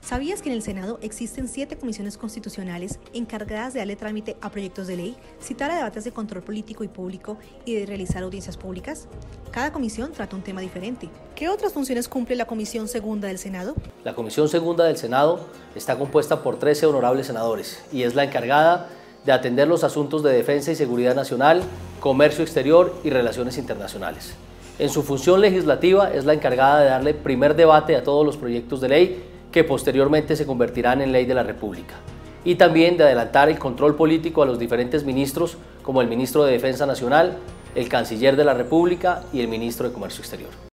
¿Sabías que en el Senado existen 7 comisiones constitucionales encargadas de darle trámite a proyectos de ley, citar a debates de control político y público y de realizar audiencias públicas? Cada comisión trata un tema diferente. ¿Qué otras funciones cumple la Comisión Segunda del Senado? La Comisión Segunda del Senado está compuesta por 13 honorables senadores y es la encargada de atender los asuntos de defensa y seguridad nacional, comercio exterior y relaciones internacionales. En su función legislativa es la encargada de darle primer debate a todos los proyectos de ley que posteriormente se convertirán en ley de la República, y también de adelantar el control político a los diferentes ministros, como el ministro de Defensa Nacional, el canciller de la República y el ministro de Comercio Exterior.